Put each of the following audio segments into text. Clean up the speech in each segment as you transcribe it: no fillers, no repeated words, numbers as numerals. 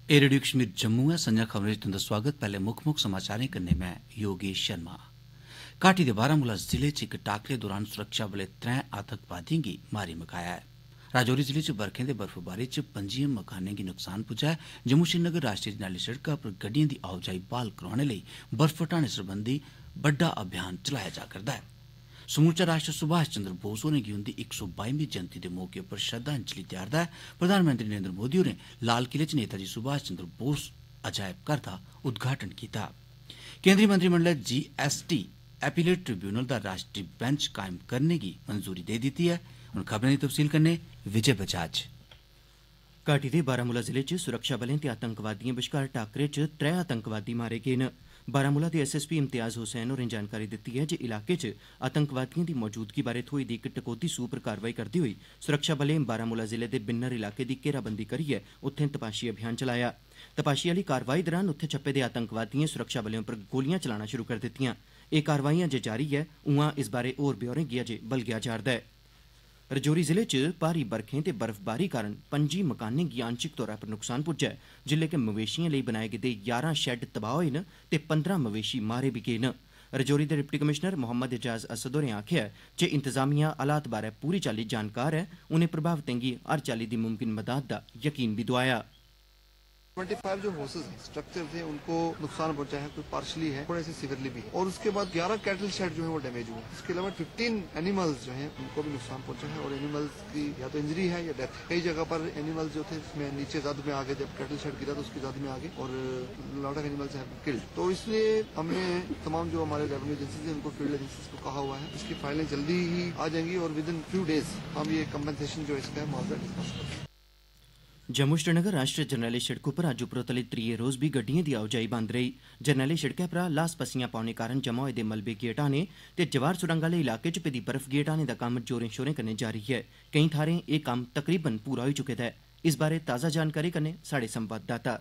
ए radio Kashmir Jammu है। संजा खबरें च तुंदा स्वागत। पहले मुक्ख समाचारें कन्नै मैं योगेश शर्मा। घाटी दे बारामूला जिले च इक टाकरे दौरान सुरक्षा बलें 3 आतंकवादियों गी मारी मकाया है। राजौरी जिले च बरखें ते बर्फबारी च 5 मकानें गी नुकसान पुज्जा है। जम्मू श्रीनगर राष्ट्रीय जरनैली सड़कै पर गड्डिएं दी आओजाई बहाल करोआने लेई बर्फ हटाने सरबंधी बड्डा अभियान चलाया जा करदा है। समूलचा राष्ट्र सुभाष चंद्र बोस होरें गी उंदी 122वीं जयंती दे मौके पर श्रद्धांजलि देआरदा है। प्रधानमंत्री नरेंद्र मोदी होरें लाल किले च नेताजी सुभाष चंद्र बोस अजायब घर दा उद्घाटन कीता। केंद्रीय मंत्रिमंडलै GST एपीलेट ट्रिब्यूनल दा राष्ट्रीय बेंच कायम करने की मंजूरी दे दित्ती है। हुण खबरें दी तफसील कन्नै विजय बजाज। घाटी दे बारामूला जिले च सुरक्षा बलें ते आतंकवादिएं बश्कार टाकरे च 3 आतंकवादी मारे गे न। बारामूला दे SSP इम्तियाज हुसैन होरें जानकारी दित्ती है जे इलाके च आतंकवादिएं दी मौजूदगी बारै थ्होई दी इक टकोह्दी सूह पर कार्रवाई करदे होई सुरक्षा बलें बारामूला जिले दे बिन्नर इलाके दी घेराबंदी करियै उत्थें तपाशी अभियान चलाया। तपाशी आह्ली कार्रवाई दौरान उत्थे छप्पे दे आतंकवादिएं सुरक्षा बलें उप्पर गोलियां चलाना शुरू करी दित्तियां। एह् कार्रवाई अजें जारी ऐ। उआं इस बारै होर ब्यौरें गी अजें बलगेआ जा'रदा है। रजौरी जिले च भारी बरखें ते बर्फबारी कारण 5 मकानें गी आंशिक तौरा पर नुकसान पुज्जा है, जिल्ले के मवेशिएं लेई बनाए गेदे 11 शैड तबाह होए न ते 15 मवेशी मारे बी गे न। रजौरी दे डिप्टी कमिशनर मोहम्मद एजाज असद होरें आखेआ जे इंतजामिया हालात बारै पूरी चाल्ली जानकार है। उनें प्रभावितें गी हर चाल्ली दी मुमकिन मदाद दा यकीन बी दोआया। 25 जो हाउसेज स्ट्रक्चर थे उनको नुकसान पहुंचा है, कोई पार्शली है, थोड़े से सिवियरली भी है। और उसके बाद 11 कैटल शेड जो है वो डैमेज हुए। इसके अलावा 15 एनिमल्स जो हैं उनको भी नुकसान पहुंचा है और एनिमल्स की या तो इंजरी है या डेथ। कई जगह पर एनिमल्स जो थे इसमें नीचे जद में आ गए, जब कैटल शेड गिरा तो उसकी जद में आ गए और lot of animals have killed. तो इसलिए हमने तमाम जो हमारे रेवेन्यू एजेंसीज है उनको फील्ड एजेंसीज को कहा हुआ है, इसकी फाइलें जल्दी ही आ जाएंगी और विद इन फ्यू डेज हम ये कंपनसेशन जो इसका है मुआवजा डिस्कस करेंगे। जम्मू श्रीनगर राष्ट्रीय जरनैली सड़क उप्पर अज्ज उपरोतली त्रिये रोज भी गड्डिएं दी आओजाई बंद रेही। जरनैली सड़कै परा लास पस्सियां पौने कारण जमा होए दे मलबे गी हटाने ते जवार सुरंग आह्ले इलाके च पेदी बर्फ गी हटाने दा कम्म जोरें शोरें कन्नै जारी है। केईं थाह्रें एह् कम्म तकरीबन पूरा होई चुके दा है। इस बारै ताज़ा जानकारी कन्नै साढ़े संवाददाता।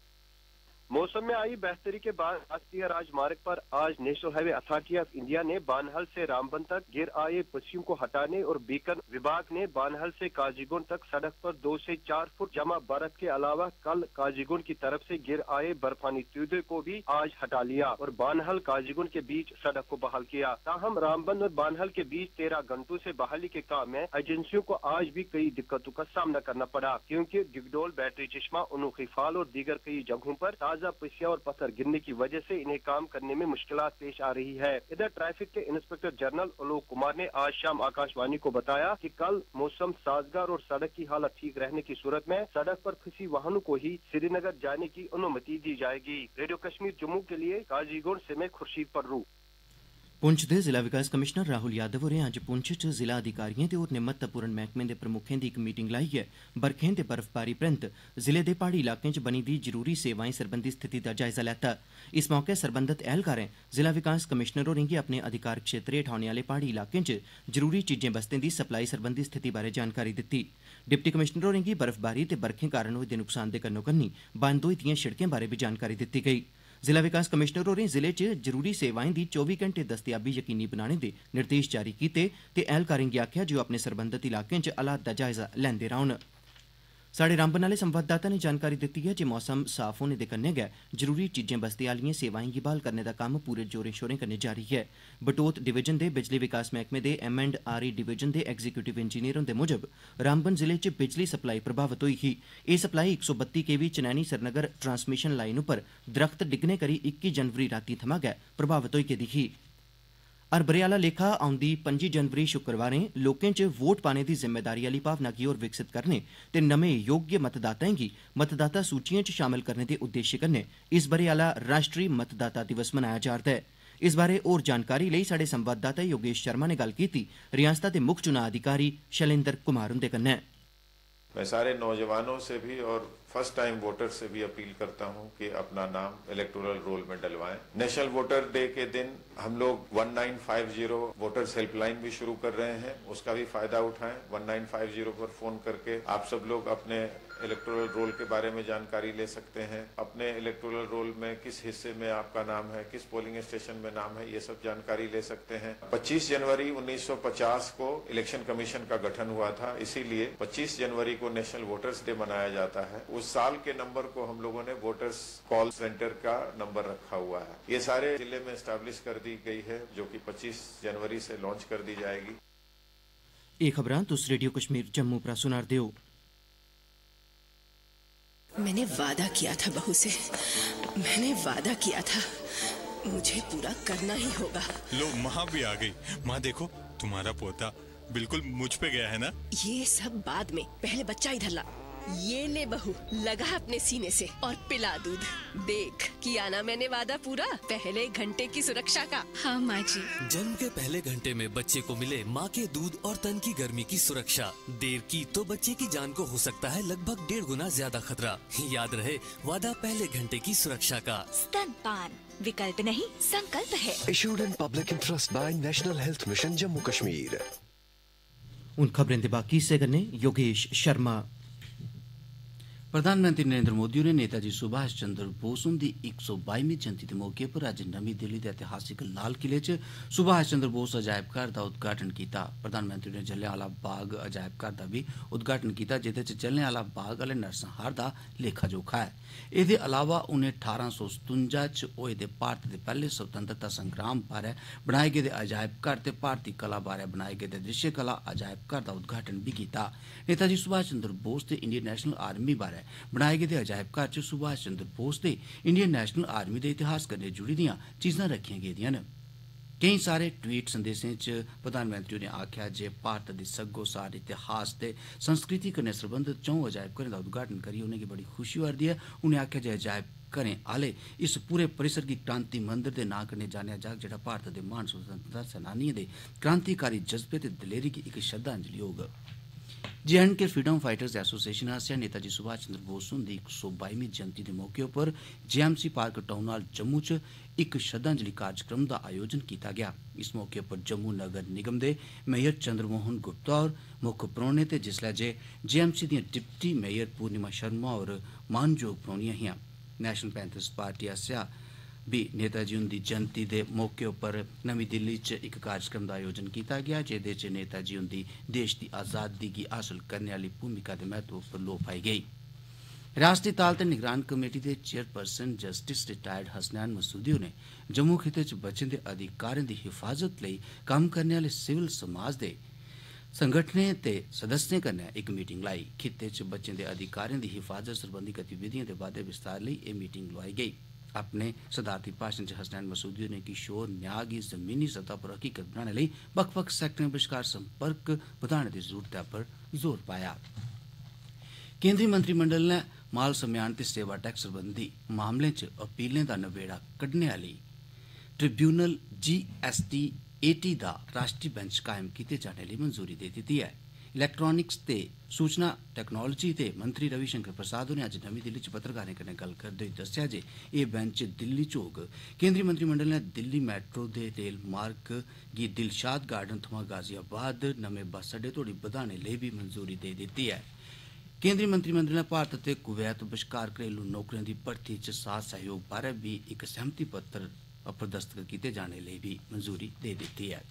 मौसम में आई बेहतरी के बाद राष्ट्रीय राजमार्ग पर आज national highway authority of India ने बानहल से रामबन तक गिर आए पस्सियों को हटाने और बीकन विभाग ने बानहल से काजीगुंड तक सड़क पर 2 से 4 फुट जमा बर्फ के अलावा कल काजीगुंड की तरफ से गिर आए बर्फानी तूदे को भी आज हटा लिया और बानहल काजीगुंड के बीच सड़क को बहाल किया। ताहम रामबन और बानहल के बीच 13 घंटों से बहाली के काम में एजेंसियों को आज भी कई दिक्कतों का सामना करना पड़ा, क्योंकि डिगडोल, बैटरी चश्मा, उनूखी फाल और दीगर कई जगहों पर ताजा पस्सियां और पत्थर गिरने की वजह से इन्हें काम करने में मुश्किलात पेश आ रही है। इधर ट्रैफिक के इंस्पेक्टर जनरल आलोक कुमार ने आज शाम आकाशवाणी को बताया कि कल मौसम साजगार और सड़क की हालत ठीक रहने की सूरत में सड़क पर फंसी वाहनों को ही श्रीनगर जाने की अनुमति दी जाएगी। रेडियो कश्मीर जम्मू के लिए काजीगुंड से मैं खुर्शीद पर्रू। पुंछ दे जिला विकास कमिश्नर राहुल यादव होरें अज्ज पुंछ च जिला अधिकारिएं ते होरनें महत्वपूर्ण मैह्कमें दे प्रमुखें दी इक मीटिंग लाइयै बरखें ते बर्फबारी परैंत जिले दे प्हाड़ी इलाकें च बनी दी जरूरी सेवाएं सरबंधी स्थिति दा जायजा लैता। इस मौके सरबंधत ऐह्लकारें जिला विकास कमिश्नर होरें गी अपने अधिकार क्षेत्र हेठ औने आह्ले प्हाड़ी इलाकें च जरूरी चीजें बस्तें दी सप्लाई सरबंधी स्थिति बारै जानकारी दित्ती। डिप्टी कमिश्नर होरें गी बर्फबारी ते बरखें कारण होए दे नुकसान दे कन्नो कन्नी बंद होई दिएं सड़कें बारै बी जानकारी दित्ती गेई। जिला विकास कमिश्नर होरें जिले च जरूरी सेवाएं दी 24 घैंटे दस्तयाबी यकीनी बनाने दे निर्देश जारी कीते ते ऐह्लकारें गी आखेआ जे ओह् अपने सरबंधत इलाकें च हालात दा जायजा लैंदे रौह्न। साढ़े रामबन आह्ले संवाददाता ने जानकारी दित्ती है जे मौसम साफ होने दे कन्नै गै जरूरी चीजें बस्ते आह्लिएं सेवाएं गी बहाल करने दा कम्म पूरे जोरें शोरें कन्नै जारी है। बटोत डिवीजन दे बिजली विकास मैह्कमे दे M&RE डिवीजन दे एग्जीक्यूटिव इंजीनियर हुंदे मुजब रामबन जिले च बिजली सप्लाई प्रभावित होई ही। एह् supply 132 kV Chenani Srinagar transmission line उप्पर दरख्त डिग्गने करी 21 जनवरी रातीं थमां गै प्रभावित होई गेदी ही। हर ब'रे आह्ला लेखा औंदी 25 जनवरी शुक्रवारें लोकें च वोट पाने दी जिम्मेदारी आह्ली भावना गी होर विकसित करने ते नमें योग्य मतदाताएं गी मतदाता सूचिएं च शामल करने दे उद्देश्य कन्नै इस ब'रे आह्ला राष्ट्री मतदाता दिवस मनाया जा'रदा है। इस बारै होर जानकारी लेई साढ़े संवाददाता योगेश शर्मा ने गल्ल कीती रियासता दे मुक्ख चुनां अधिकारी शैलेंद्र कुमार हुंदे कन्नै। मैं सारे नौजवानों से भी और फर्स्ट टाइम वोटर से भी अपील करता हूं कि अपना नाम इलेक्टोरल रोल में डलवाएं। नेशनल वोटर डे के दिन हम लोग 1950 वोटर्स हेल्पलाइन भी शुरू कर रहे हैं, उसका भी फायदा उठाएं। 1950 पर फोन करके आप सब लोग अपने इलेक्टोरल रोल के बारे में जानकारी ले सकते हैं। अपने इलेक्टोरल रोल में किस हिस्से में आपका नाम है, किस पोलिंग स्टेशन में नाम है, ये सब जानकारी ले सकते हैं। 25 जनवरी 1950 को इलेक्शन कमीशन का गठन हुआ था, इसीलिए 25 जनवरी को नेशनल वोटर्स डे मनाया जाता है। उस साल के नंबर को हम लोगों ने वोटर्स कॉल सेंटर का नंबर रखा हुआ है। ये सारे जिले में एस्टैब्लिश कर दी गई है, जो कि 25 जनवरी से लॉन्च कर दी जाएगी। ये खबरां तुस रेडियो कश्मीर जम्मू पर सुनार दियो। मैंने वादा किया था बहू से, मैंने वादा किया था, मुझे पूरा करना ही होगा। लो माँ भी आ गई। माँ देखो, तुम्हारा पोता बिल्कुल मुझ पे गया है ना। ये सब बाद में, पहले बच्चा इधर ला। ये ले बहू, लगा अपने सीने से और पिला दूध। देख किया ना मैंने वादा पूरा, पहले घंटे की सुरक्षा का। हाँ माँ जी। जन्म के पहले घंटे में बच्चे को मिले माँ के दूध और तन की गर्मी की सुरक्षा। देर की तो बच्चे की जान को हो सकता है लगभग 1.5 गुना ज्यादा खतरा। याद रहे, वादा पहले घंटे की सुरक्षा का। स्तनपान विकल्प नहीं, संकल्प है। Issued in public interest by National Health Mission Jammu Kashmir। उन खबरें दे बाकी हिस्से कन्नै योगेश शर्मा। प्रधानमंत्री नरेंद्र मोदी होरें नेताजी सुभाष चंद्र बोस हुंदी 122वीं जयंती दे मौके पर अज्ज नमीं दिल्ली दे ऐतिहासिक लाल किले च सुभाष चंद्र बोस अजायब घर दा उद्घाटन कीता। प्रधानमंत्री ने जलियांवाला बाग अजायब घर दा भी उद्घाटन कीता, जेदे च जलियांवाला बाग आह्ले नरसंहार दा लेखा जोखा है। एह्दे अलावा उनें 1857 च होए दे भारत दे पैह्ले स्वतंत्रता संग्राम बारै बनाए गेदे अजायब घर ते भारती कला बारै बनाए गेदे दृश्य कला अजायब घर दा उद्घाटन भी कीता। नेताजी सुभाष चंद्र बोस ते इंडियन नेशनल आर्मी बारै बनाए गेदे अजायब घर च सुभाष चंद्र बोस ते इंडियन नेशनल आर्मी दे इतिहास कन्नै जुड़ी दियां चीजां रखियां गेदियां न। केईं सारे ट्वीट संदेशें च प्रधानमंत्री होरें आखेआ जे भारत दी सग्गोसार इतिहास ते संस्कृति कन्नै सरबंधत 4 अजायब घरें दा उद्घाटन करियै उनेंगी बड़ी खुशी होआ दी ऐ। उनें आखेआ जे अजायब घरें आह्ले इस पूरे परिसर गी क्रांति मंदिर दे नां कन्नै जानेआ जाग, जेह्ड़ा भारत दे महान स्वतंत्रता सेनानियें दे क्रांतिकारी जज्बे ते दलेरी गी इक श्रद्धांजलि होग। जे.एंड.के फ्रीडम फाइटर्स एसोसिएशन आसेआ नेताजी सुभाष चंद्र बोस हुंदी 122वीं जयंती दे मौके उप्पर JMC park town hall Jammu च इक श्रद्धांजलि कार्यक्रम दा आयोजन कीता गया। इस मौके उप्पर जम्मू नगर निगम दे मेयर चंद्रमोहन गुप्ता होर मुक्ख परौह्ने ते जिसलै जे जेएमसी दियां डिप्टी मेयर पूर्णिमा शर्मा होर मानजोग परौह्नियां हियां। नेशनल पैंथर्स पार्टी आसेआ भी नेताजी हुंदी जयंती दे मौके उप्पर नमीं दिल्ली च इक कार्यक्रम दा आयोजन कीता गया, जेह्दे च नेताजी हुंदी देश दी आज़ादी गी हासल करने आह्ली भूमिका दे महत्व उप्पर लोऽ पाई गेई। रियासती ताल ते निगरान कमेटी दे chairperson justice retired Hasnain Masoodi होरें जम्मू खित्ते च बच्चें दे अधिकारें दी हिफाजत लेई कम्म करने आह्ले सिविल समाज दे संगठनें ते सदस्यें कन्नै इक मीटिंग लाई। खित्ते च बच्चें दे अधिकारें दी हिफाजत सरबंधी गतिविधिएं दे बाद्दे विस्तार लेई एह् मीटिंग लोआई गेई। अपने सदारती भाषण च हसनैन मसूदी होरें किशोर न्याय गी जमीनी सतह पर हकीकत बनाने लेई बक्ख-बक्ख सैक्टरें बश्कार संपर्क बधाने दी जरूरतै पर जोर पाया। केंद्री मंत्रिमंडल ने माल सम्यान ते सेवा टैक्स सरबंधी मामलें च अपीलें दा नबेड़ा कड्ढने आह्ली ट्रिब्यूनल GST-80 दा राष्ट्री बेंच कायम कीते जाने लेई मंजूरी दे दित्ती ऐ। इलैक्ट्रॉनिक्स ते सूचना टैक्नोलोजी दे मंत्री रविशंकर प्रसाद होरें अज्ज नमीं दिल्ली च पत्रकारें कन्नै गल्ल करदे होई दस्सेआ जे एह् बेंच दिल्ली च होग। केंद्री मंत्रिमंडल ने दिल्ली मैट्रो दे रेल मार्ग गी दिलशाद गार्डन थमां गाजियाबाद नमें बस अड्डे तोड़ी बधाने लेई भी मंजूरी दे दित्ती ऐ। केंद्री मंत्रिमंडल ने भारत ते कुवैत बश्कार घरेलू नौकरियां दी भर्थी च साथ सहयोग बारै भी इक सैह्मति पत्तर उप्पर दस्तखत कीते जाने लेई भी मंजूरी दे दित्ती ऐ।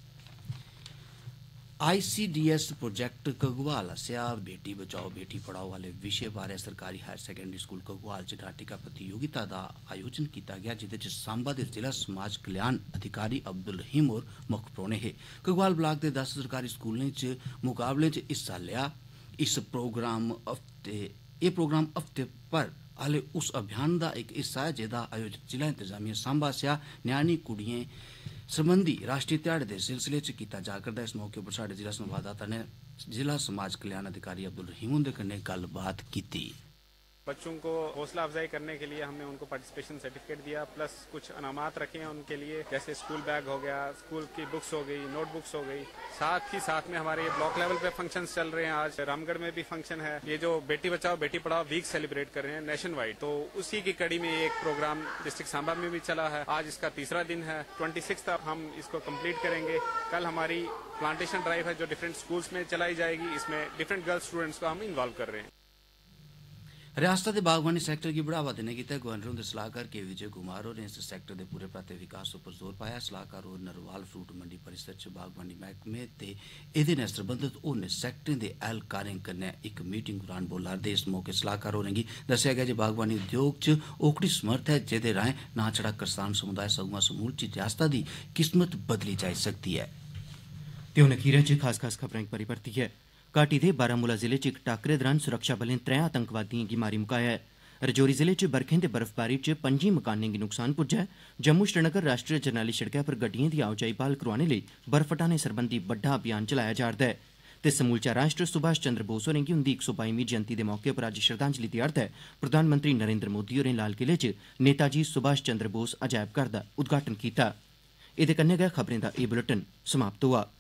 ICDS प्रोजेक्ट घगवाल आसेआ बेटी बचाओ बेटी पढ़ाओ आह्ले विशे बारै सरकारी हायर सैकेंडरी स्कूल घगवाल च नाटिका प्रतियोगिता दा आयोजन कीता गया, जेह्दे च सांबा दे जिला समाज कल्याण अधिकारी अब्दुल रहीम होर मुक्ख परौह्ने हे। घगवाल ब्लाक दे 10 सरकारी स्कूलें च मुकाबलें च हिस्सा लेआ। इस प्रोग्राम हफ्ते पर आह्ले उस अभियान दा इक हिस्सा ऐ जेह्दा आयोजन जिला इंतजामिया सांबा आसेआ न्यानी कुड़ियें सरबंधी राष्ट्रीय ध्याड़े दे सिलसिले च कीता जा करदा। इस मौके पर साढ़े जिला संवाददाता ने जिला समाज कल्याण अधिकारी अब्दुल रहीम हुंदे कन्नै गल्लबात कीती। बच्चों को हौसला अफजाई करने के लिए हमने उनको पार्टिसिपेशन सर्टिफिकेट दिया, प्लस कुछ अनामात रखे हैं उनके लिए, जैसे स्कूल बैग हो गया, स्कूल की बुक्स हो गई, नोटबुक्स हो गई। साथ ही साथ में हमारे ब्लॉक लेवल पे फंक्शंस चल रहे हैं। आज रामगढ़ में भी फंक्शन है। ये जो बेटी बचाओ बेटी पढ़ाओ वीक सेलिब्रेट कर रहे हैं नेशन वाइड, तो उसी की कड़ी में एक प्रोग्राम डिस्ट्रिक्ट सांबा में भी चला है। आज इसका 3रा दिन है। 26 तक हम इसको कंप्लीट करेंगे। कल हमारी प्लांटेशन ड्राइव है जो डिफरेंट स्कूल्स में चलाई जाएगी। इसमें डिफरेंट गर्ल्स स्टूडेंट्स को हम इन्वॉल्व कर रहे हैं। रियासत दे बागवानी सैक्टर गी बढ़ावा देने गितै गवर्नर हुंदे सलाहकार के विजय कुमार होरें इस सैक्टर दे पूरे पराते विकास उप्पर जोर पाया। सलाहकार होर नरवाल फ्रूट मंडी परिसर च बागवानी मैह्कमे ते एह्दे नै सरबंधत होरनें सैक्टरें दे ऐह्लकारें कन्नै इक मीटिंग दौरान बोला'रदे। इस मौके सलाहकार होरें गी दस्सेआ गेआ जे बागवानी उद्योग च ओकड़ी समर्थ है जेह्दे राएं ना छड़ा करसान समुदाय सगुआं समूलची रियासता दी किस्मत बदली जाई सकदी ऐ। ते हुन अखीरै च खास खबरें गी परतियै घाटी दे बारामूला जिले च इक टाक्करे दौरान सुरक्षाबलें 3 आतंकवादिएं गी मारी मुकाया ऐ। रजौरी जिले च बरखें ते बर्फबारी च 5 मकानें गी नुकसान पुज्जा ऐ। जम्मू श्रीनगर राष्ट्रीय जरनैली सड़कै पर गड्डिएं दी आओजाई ब्हाल करोआने लेई बर्फ हटाने सरबंधी बड्डा अभियान चलाया जा'रदा ऐ। ते समूलचा राष्ट्र सुभाष चंद्र बोस होरें गी उंदी 122वीं जयंती दे मौके पर अज्ज श्रद्धांजलि देआ'रदा ऐ। प्रधानमंत्री नरेंद्र मोदी होरें लाल किले च नेताजी सुभाष चंद्र बोस अजायब घर दा उद्घाटन कीता। एह्दे कन्नै गै खबरें दा एह् बुलेटिन समाप्त होआ।